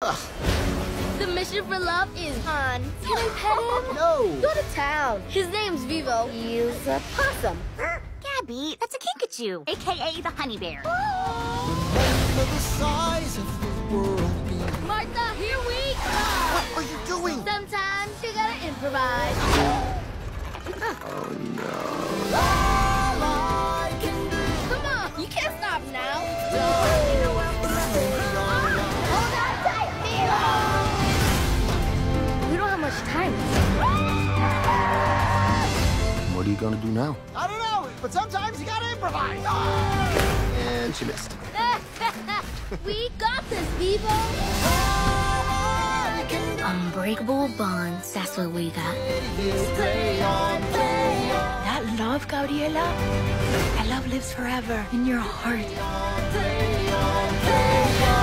The mission for love is on. Can I pet him? No. Go to town. His name's Vivo. He's a possum. Gabby, that's a Kinkajou, a.k.a. the honey bear. Remember the size of the world being... Martha, here we go. What are you doing? Sometimes you gotta improvise. Oh, no. Come on, you can't stop now. Hold on tight, Vivo. We don't have much time. What are you gonna do now? I don't know, but sometimes you gotta improvise. And she missed. We got this, Vivo. Unbreakable bonds, that's what we got. That love, Gabriela, that love lives forever in your heart.